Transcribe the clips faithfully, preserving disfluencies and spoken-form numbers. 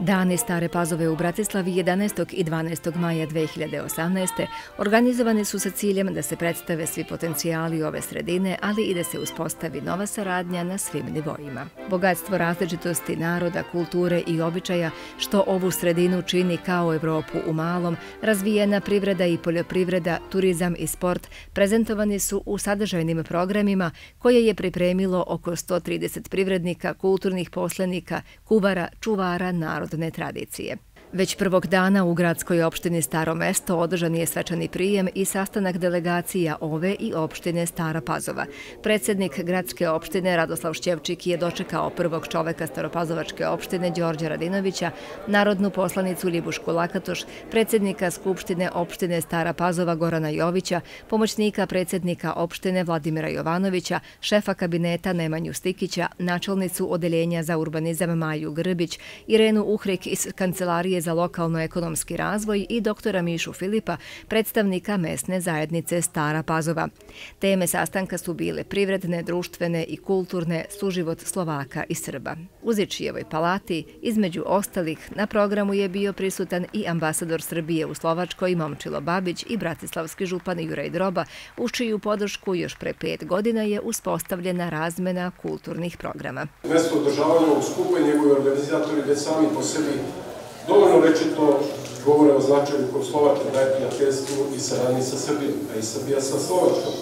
Dani Stare Pazove u Bratislavi jedanaestog i dvanaestog maja dve hiljade osamnaeste. organizovani su sa ciljem da se predstave svi potencijali ove sredine, ali i da se uspostavi nova saradnja na svim nivoima. Bogatstvo različitosti naroda, kulture i običaja, što ovu sredinu čini kao Evropu u malom, razvijena privreda i poljoprivreda, turizam i sport, prezentovani su u sadržajnim programima koje je pripremilo oko sto trideset privrednika, kulturnih poslenika, kuvara, čuvara narodne tradicije. Već prvog dana u gradskoj opštini Staro mesto održan je svečani prijem i sastanak delegacija ove i opštine Stara Pazova. Predsjednik gradske opštine Radoslav Šćevčik je dočekao prvog čoveka Staropazovačke opštine Đorđa Radinovića, narodnu poslanicu Ljibušku Lakatoš, predsjednika Skupštine opštine Stara Pazova Gorana Jovića, pomoćnika predsjednika opštine Vladimira Jovanovića, šefa kabineta Nemanju Stikića, načelnicu odeljenja za urbanizam Maju Grbić, Irenu Uhrik iz Kancelarije za lokalno-ekonomski razvoj i doktora Mišu Filipa, predstavnika mesne zajednice Stara Pazova. Teme sastanka su bile privredne, društvene i kulturne, suživot Slovaka i Srba. U Zičijevoj palati, između ostalih, na programu je bio prisutan i ambasador Srbije u Slovačkoj Momčilo Babić i bratislavski župan Juraj Droba, uz čiju podršku još pre pet godina je uspostavljena razmena kulturnih programa. Mesto održavanja ovog skupa i njegovi organizatori već sami po sebi dovoljno rečito govore o značaju kod Slovake da je prijateljstvu i saradnji sa Srbijom, a i Srbija sa Slovačkom.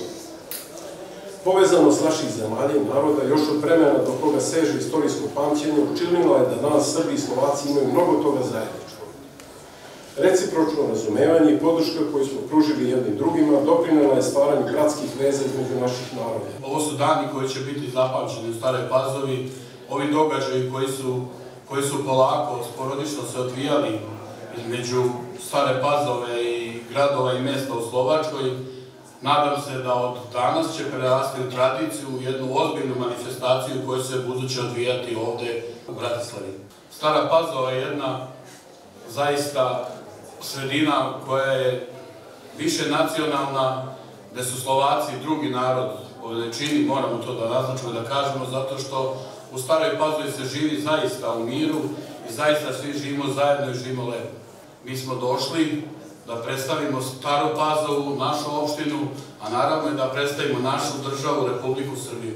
Povezanost naših zemalja i naroda još od vremena do koga seže istorijsko pamćenje učinila je da danas Srbi i Slovaci imaju mnogo toga zajedničkog. Recipročno razumevanje i podrška koju smo pružili jednim drugima doprinela je stvaranju bratskih veza između naših naroda. Ovo su dani koji će biti zapamćeni u Staroj Pazovi, ovi događaji koji su koji su polako, sporodično se odvijali između Stare Pazove i gradova i mjesta u Slovačkoj. Nadam se da od danas će prerasti u tradiciju, u jednu ozbiljnu manifestaciju koju se buduće odvijati ovdje u Bratislavi. Stara Pazova je jedna zaista sredina koja je više nacionalna, gde su Slovaci drugi narod u veličini, moramo to da naznačimo, da kažemo, zato što u Staroj Pazovi se živi zaista u miru i zaista svi živimo zajedno i živimo lepo. Mi smo došli da predstavimo Staru Pazovu, našu opštinu, a naravno i da predstavimo našu državu, Republiku Srbiju.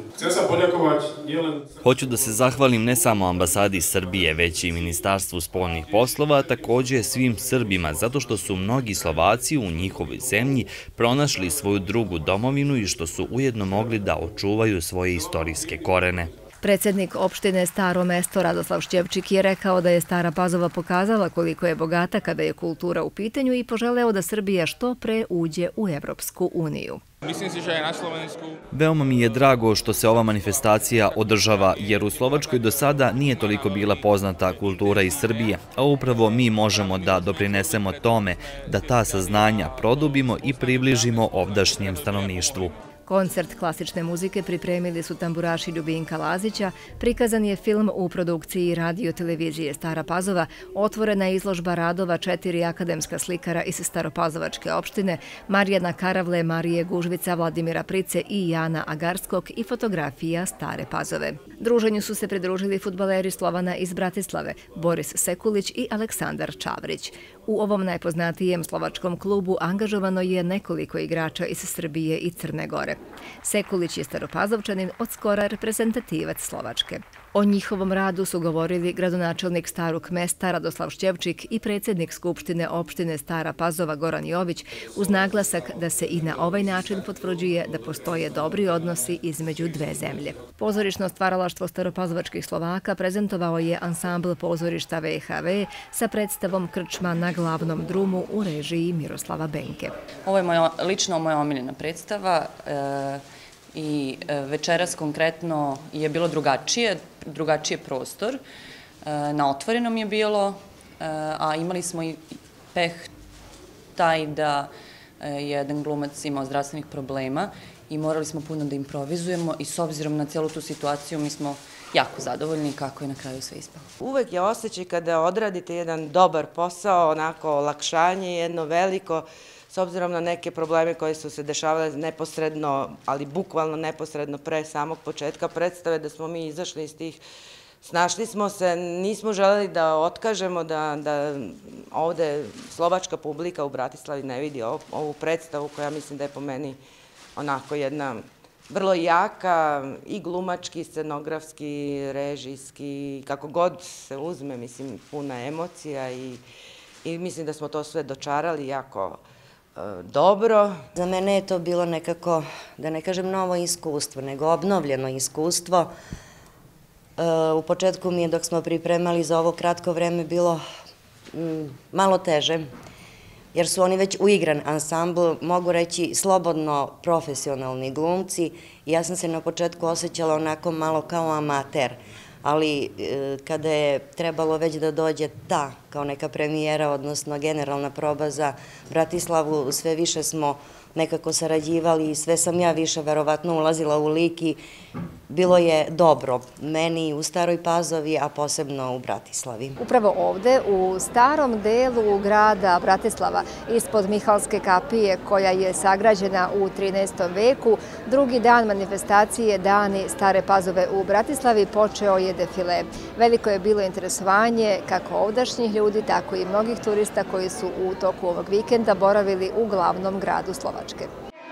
Hoću da se zahvalim ne samo ambasadi Srbije, već i Ministarstvu spoljnih poslova, također svim Srbima, zato što su mnogi Slovaci u njihovoj zemlji pronašli svoju drugu domovinu i što su ujedno mogli da očuvaju svoje istorijske korene. Predsjednik opštine Staro mesto Radoslav Šćevčik je rekao da je Stara Pazova pokazala koliko je bogata kada je kultura u pitanju i poželeo da Srbija što pre uđe u Evropsku uniju. Veoma mi je drago što se ova manifestacija održava, jer u Slovačkoj do sada nije toliko bila poznata kultura iz Srbije, a upravo mi možemo da doprinesemo tome da ta saznanja produbimo i približimo ovdašnjem stanovništvu. Koncert klasične muzike pripremili su tamburaši Ljubinka Lazića, prikazan je film u produkciji radio televizije Stara Pazova, otvorena izložba radova četiri akademska slikara iz Staropazovačke opštine, Marijana Karavle, Marije Gužvica, Vladimira Price i Jana Agarskog i fotografija Stare Pazove. Druženju su se pridružili fudbaleri Slovana iz Bratislave, Boris Sekulić i Aleksandar Čavrić. U ovom najpoznatijem slovačkom klubu angažovano je nekoliko igrača iz Srbije i Crne Gore. Sekulić je Staropazovčanin, od skora reprezentativac Slovačke. O njihovom radu su govorili gradonačelnik Starog mesta Radoslav Šćevčik i predsjednik Skupštine opštine Stara Pazova Goran Jović, uz naglasak da se i na ovaj način potvrđuje da postoje dobri odnosi između dve zemlje. Pozorišno stvaralaštvo staropazovačkih Slovaka prezentovao je ansambl pozorišta V H V sa predstavom Krčma na glavnom drumu u režiji Miroslava Benke. Ovo je moja, lično moja omiljena predstava i večeras konkretno je bilo drugačije, drugačije prostor. Na otvorenom je bilo, a imali smo i peh taj da je jedan glumac imao zdravstvenih problema i morali smo puno da improvizujemo i s obzirom na cijelu tu situaciju mi smo jako zadovoljni kako je na kraju sve ispalo. Uvek je osjećaj kada odradite jedan dobar posao, onako olakšanje, jedno veliko, s obzirom na neke probleme koje su se dešavale neposredno, ali bukvalno neposredno pre samog početka predstave, da smo mi izašli iz tih Snašli smo se, nismo želeli da otkažemo, da ovde slovačka publika u Bratislavi ne vidi ovu predstavu koja mislim da je po meni onako jedna vrlo jaka i glumački, scenografski, režijski, kako god se uzme, mislim, puna emocija i mislim da smo to sve dočarali jako dobro. Za mene je to bilo nekako, da ne kažem novo iskustvo, nego obnovljeno iskustvo. U početku mi je, dok smo pripremali za ovo kratko vreme, bilo malo teže, jer su oni već uigran ansambl, mogu reći slobodno profesionalni glumci i ja sam se na početku osjećala onako malo kao amater, ali kada je trebalo već da dođe ta kao neka premijera, odnosno generalna proba za Bratislavu, sve više smo nekako sarađivali i sve sam ja više verovatno ulazila u lik i bilo je dobro meni u Staroj Pazovi, a posebno u Bratislavi. Upravo ovde, u starom delu grada Bratislava, ispod Mihalske kapije, koja je sagrađena u trinaestom veku, drugi dan manifestacije Dani Stare Pazove u Bratislavi počeo je defile. Veliko je bilo interesovanje kako ovdašnjih ljudi, tako i mnogih turista koji su u toku ovog vikenda boravili u glavnom gradu Slovačke.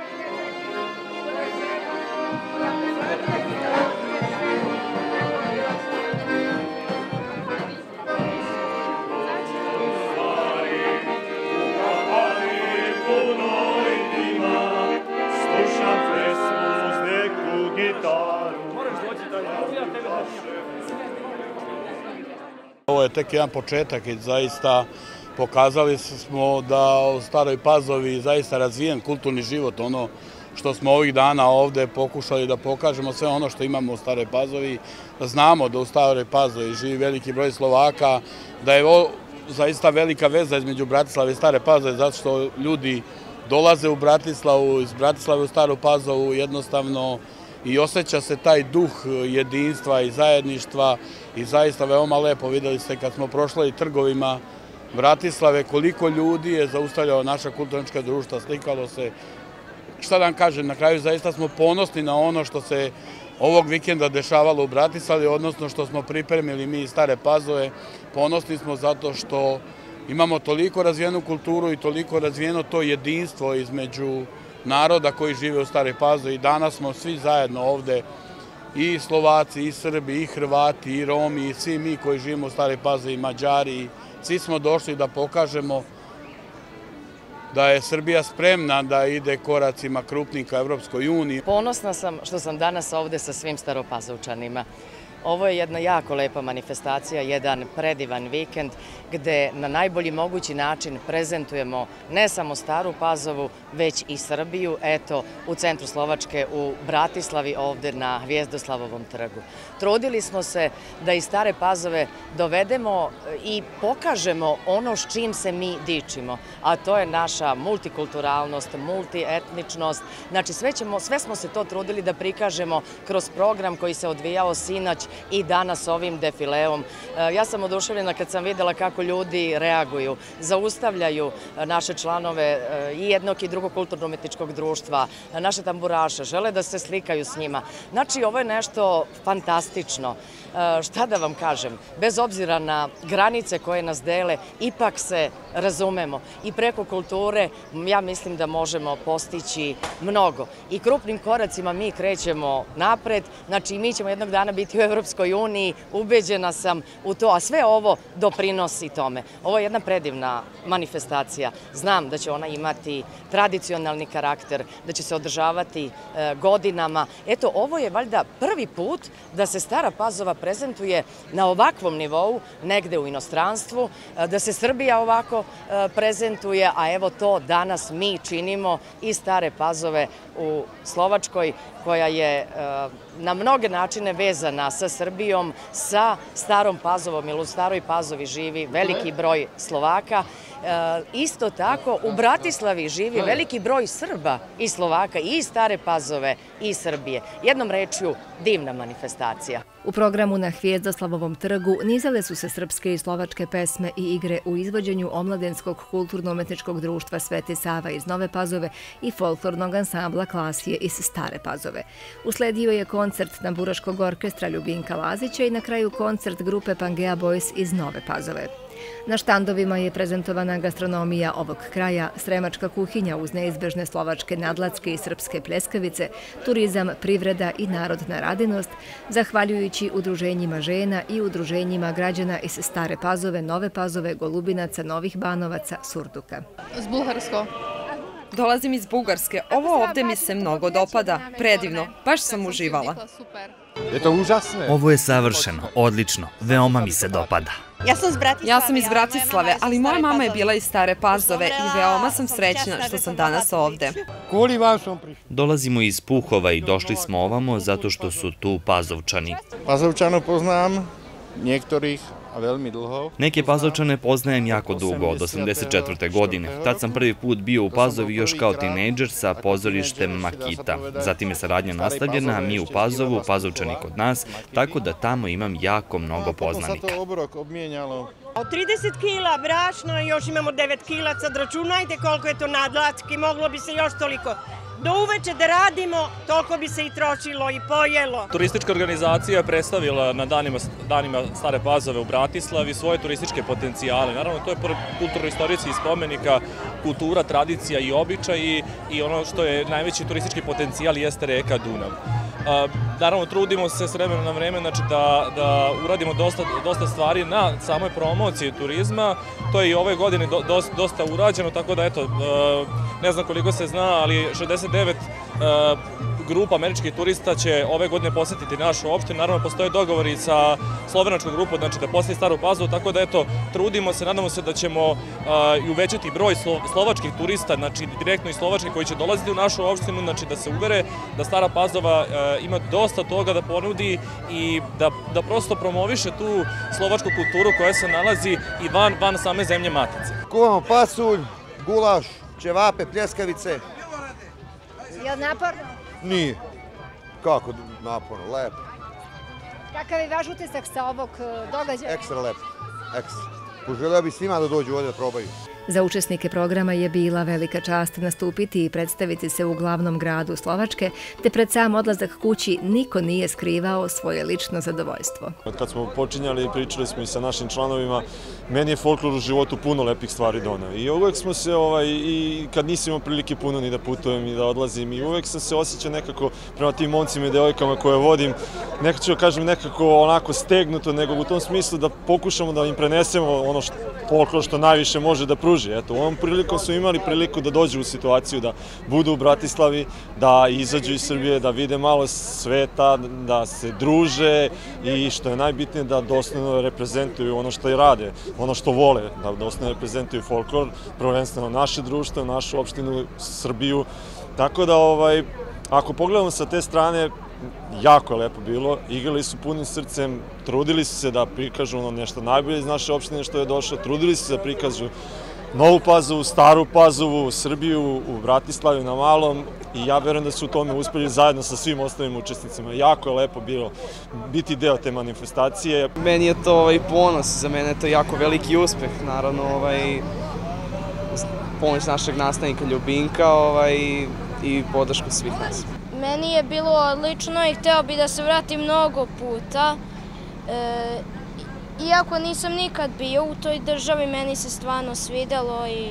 Ovo je tek jedan početak i zaista pokazali smo da u Staroj Pazovi zaista razvijen kulturni život, ono što smo ovih dana ovde pokušali da pokažemo, sve ono što imamo u Staroj Pazovi, da znamo da u Staroj Pazovi živi veliki broj Slovaka, da je ovo zaista velika veza između Bratislave i Stare Pazove, zato što ljudi dolaze u Bratislavu, iz Bratislave u Staru Pazovu jednostavno i osjeća se taj duh jedinstva i zajedništva i zaista veoma lepo. Videli ste kad smo prošli trgovima Bratislave koliko ljudi je zaustavljalo naša kulturnička društva, slikalo se. Šta da vam kažem, na kraju zaista smo ponosni na ono što se ovog vikenda dešavalo u Bratislavi, odnosno što smo pripremili mi iz Stare Pazove. Ponosni smo zato što imamo toliko razvijenu kulturu i toliko razvijeno to jedinstvo između naroda koji žive u Staroj Pazovi. Danas smo svi zajedno ovde, i Slovaci, i Srbi, i Hrvati, i Romi, i svi mi koji živimo u Staroj Pazovi, i Mađari. Svi smo došli da pokažemo da je Srbija spremna da ide koracima krupnim ka Evropskoj uniji. Ponosna sam što sam danas ovde sa svim Staropazovčanima. Ovo je jedna jako lepa manifestacija, jedan predivan vikend gde na najbolji mogući način prezentujemo ne samo Staru Pazovu, već i Srbiju, eto, u centru Slovačke, u Bratislavi, ovde na Hvijezdoslavovom trgu. Trudili smo se da iz Stare Pazove dovedemo i pokažemo ono s čim se mi dičimo, a to je naša multikulturalnost, multietničnost. Znači, sve, ćemo, sve smo se to trudili da prikažemo kroz program koji se odvijao sinoć i danas ovim defileom. Ja sam oduševljena kad sam videla kako ljudi reaguju, zaustavljaju naše članove i jednog i drugog kulturno-umetničkog društva, naše tamburaše, žele da se slikaju s njima. Znači, ovo je nešto fantastično. Šta da vam kažem, bez obzira na granice koje nas dele, ipak se razumemo i preko kulture ja mislim da možemo postići mnogo. I krupnim koracima mi krećemo napred, znači mi ćemo jednog dana biti u Evropskoj uniji, ubeđena sam u to, a sve ovo doprinosi tome. Ovo je jedna predivna manifestacija. Znam da će ona imati tradicionalni karakter, da će se održavati godinama. Eto, ovo je valjda prvi put da se Stara Pazova prezentuje na ovakvom nivou, negde u inostranstvu, da se Srbija ovako prezentuje, a evo to danas mi činimo iz Stare Pazove u Slovačkoj, koja je na mnoge načine vezana sa Srbijom, sa Starom Pazovom, jer u Staroj Pazovi živi veliki broj Slovaka Isto tako u Bratislavi živi veliki broj Srba i Slovaka i iz Stare Pazove i iz Srbije. Jednom rečju, divna manifestacija. U programu na Hvijezdoslavovom trgu nizale su se srpske i slovačke pesme i igre u izvođenju Omladenskog kulturno-umetničkog društva Sveti Sava iz Nove Pazove i folklornog ansambla Klasije iz Stare Pazove. Usledio je koncert Tamburaškog orkestra Ljubinka Lazića i na kraju koncert grupe Pangea Boys iz Nove Pazove. Na štandovima je prezentovana gastronomija ovog kraja, sremačka kuhinja uz neizbežne slovačke nadlatske i srpske pljeskavice, turizam, privreda i narodna radinost, zahvaljujući udruženjima žena i udruženjima građana iz Stare Pazove, Nove Pazove, Golubinaca, Novih Banovaca, Surduka. Z Bugarsko. Dolazim iz Bugarske. Ovo ovde mi se mnogo dopada. Predivno. Baš sam uživala. Ovo je savršeno, odlično. Veoma mi se dopada. Ja sam iz Bratislave, ali moja mama je bila iz Stare Pazove i veoma sam srećna što sam danas ovde. Dolazimo iz Puhova i došli smo ovamo zato što su tu Pazovčani. Pazovčanu poznam, niektorih, a veľmi dlho. Neke Pazovčane poznajem jako dugo, od osamdeset četvrte godine. Tad sam prvi put bio u Pazovi još kao tinejdžer sa pozorištem Makita. Zatim je saradnja nastavljena, mi u Pazovu, Pazovčani kod nas, tako da tamo imam jako mnogo poznanika. Od trideset kila brašno, još imamo devet kilaca, računajte koliko je to nadlatski, moglo bi se još toliko. Do uveče da radimo, toliko bi se i trošilo i pojelo. Turistička organizacija je predstavila na danima Stare Pazove u Bratislavi svoje turističke potencijale. Naravno, to je pored kulturno-istorijskih spomenika, kultura, tradicija i običaji i ono što je najveći turistički potencijal jeste reka Dunav. Naravno, trudimo se s vremena na vreme da uradimo dosta stvari na samoj promociji turizma. To je i ove godine dosta urađeno, tako da, eto, ne znam koliko se zna, ali šezdeset devet grupa američkih turista će ove godine posetiti našu opštinu. Naravno, postoje dogovori sa slovenačkom grupom, znači da poseti Staru Pazovu, tako da, eto, trudimo se, nadamo se da ćemo i uvećati broj slovačkih turista, znači direktno iz Slovačke koji će dolaziti u našu opštinu, znači da se uvere da Stara Pazova ima dosta toga da ponudi i da prosto promoviše tu slovačku kulturu koja se nalazi i van same zemlje matice. Kuvamo pasulj, gulaš, ćevape, pljeskavice. Je li naporno? Nije. Kako naporno, lepo. Kakav je vaš utisak sa ovog događaja? Ekstra lepo, ekstra. Poželeo bi svima da dođu ovdje da probaju. Za učesnike programa je bila velika čast nastupiti i predstaviti se u glavnom gradu Slovačke, te pred sam odlazak kući niko nije skrivao svoje lično zadovoljstvo. Kad smo počinjali i pričali smo i sa našim članovima, meni je folklor u životu puno lepih stvari donao. I uvek smo se, i kad nisam imao prilike puno ni da putujem i da odlazim, i uvek sam se osjećao nekako prema tim momcima i devojkama koje vodim, nekako ću kažem nekako onako stegnuto, nego u tom smislu da pokušamo da im prenesemo ono folklor što najviše može da pruži. Eto, u ovom prilikom su imali priliku da dođu u situaciju da budu u Bratislavi, da izađu iz Srbije, da vide malo sveta, da se druže i što je najbitnije da doslovno reprezentuju ono što i rade, ono što vole, da doslovno reprezentuju folklor, prvenstveno naše društvo, našu opštinu, Srbiju. Tako da, ako pogledamo sa te strane, jako je lepo bilo, igrali su punim srcem, trudili su se da prikažu nešto najbolje iz naše opštine što je došlo, trudili su se da prikažu Novu Pazovu, Staru Pazovu, Srbiju, u Bratislavi na Malom i ja verujem da su u tome uspeli zajedno sa svim ostalim učesnicima. Jako je lepo bilo biti deo te manifestacije. Meni je to ponos, za mene je to jako veliki uspeh, naravno pomoć našeg nastavnika Ljubinka i podršku svih nas. Meni je bilo odlično i hteo bi da se vratim mnogo puta. Iako nisam nikad bio u toj državi, meni se stvarno svidelo i...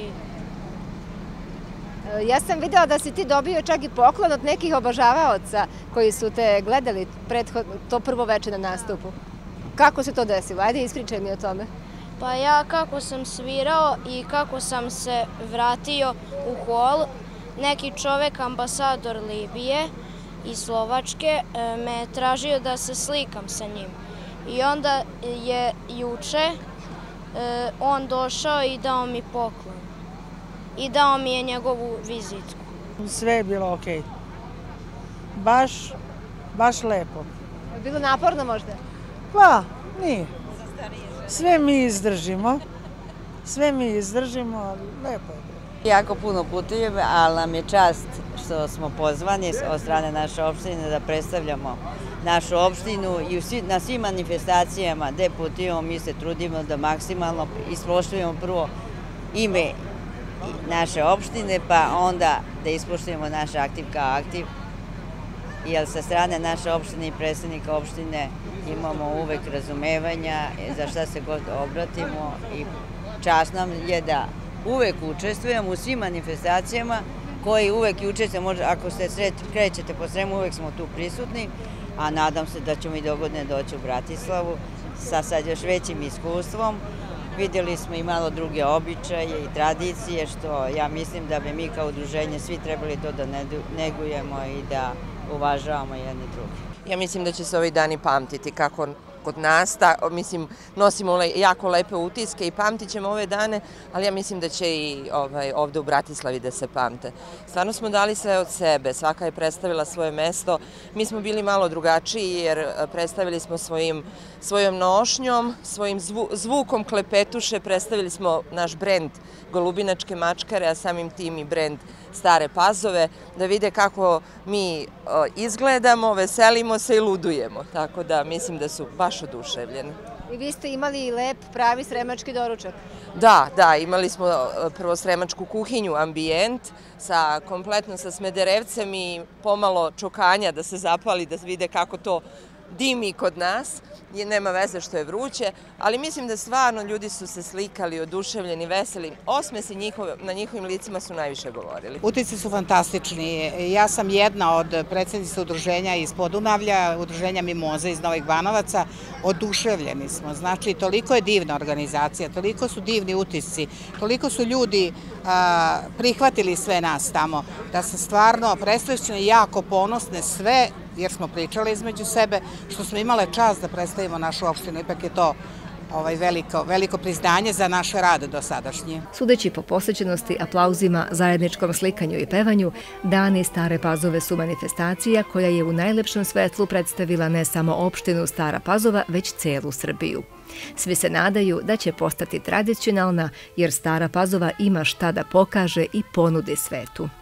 Ja sam videla da si ti dobio čak i poklon od nekih obožavaoca koji su te gledali to prvo veče na nastupu. Kako se to desilo? Ajde, ispričaj mi o tome. Pa ja kako sam svirao i kako sam se vratio u hol, neki čovek, ambasador Libije iz Slovačke, me je tražio da se slikam sa njim. I onda je juče on došao i dao mi poklon. I dao mi je njegovu vizitku. Sve je bilo okej. Baš, baš lepo. Je bilo naporno možda? Pa, nije. Sve mi izdržimo. sve mi izdržimo, ali lepo je bilo. Jako puno putujem, ali nam je čast što smo pozvani od strane naše opštine da predstavljamo našu opštinu i na svim manifestacijama gde putujemo mi se trudimo da maksimalno ispoštujemo prvo ime naše opštine, pa onda da ispoštujemo naš aktiv kao aktiv, jer sa strane naše opštine i predsednika opštine imamo uvek razumevanja za šta se god obratimo i čast nam je da uvek učestvujemo u svim manifestacijama koji uvek i učestvujemo, ako se krećete po Sremu uvek smo tu prisutni, a nadam se da ćemo i dogodne doći u Bratislavu sa sad još većim iskustvom. Vidjeli smo i malo druge običaje i tradicije, što ja mislim da bi mi kao udruženje svi trebali to da negujemo i da uvažavamo jedni drugi. Ja mislim da će se ovi dani pamtiti kako kod nas, mislim, nosimo jako lepe utiske i pamtit ćemo ove dane, ali ja mislim da će i ovde u Bratislavi da se pamte. Stvarno smo dali sve od sebe, svaka je predstavila svoje mesto. Mi smo bili malo drugačiji jer predstavili smo svojom nošnjom, svojim zvukom klepetuše, predstavili smo naš brend Golubinačke mačkare, a samim tim i brend Stare Pazove, da vide kako mi izgledamo, veselimo se i ludujemo. Tako da mislim da su baš oduševljeni. I vi ste imali lep, pravi sremački doručak? Da, da, imali smo prvo sremačku kuhinju, ambijent, kompletno sa smederevcem i pomalo čokanja da se zapali, da vide kako to dimi kod nas, nema veze što je vruće, ali mislim da stvarno ljudi su se slikali, oduševljeni, veseli. Osmesi na njihovim licima su najviše govorili. Utisci su fantastični. Ja sam jedna od predsjednica udruženja iz Podunavlja, udruženja Mimoza iz Novih Banovaca. Oduševljeni smo. Znači, toliko je divna organizacija, toliko su divni utisci, toliko su ljudi prihvatili sve nas tamo, da sam stvarno presrećne i jako ponosne sve, jer smo pričali između sebe, što smo imale čast da predstavimo našu opštinu. Ipak je to veliko priznanje za naš rad dosadašnji. Sudeći po posvećenosti, aplauzima, zajedničkom slikanju i pevanju, Dani Stare Pazove su manifestacija koja je u najlepšem svetlu predstavila ne samo opštinu Stara Pazova, već celu Srbiju. Svi se nadaju da će postati tradicionalna, jer Stara Pazova ima šta da pokaže i ponudi svetu.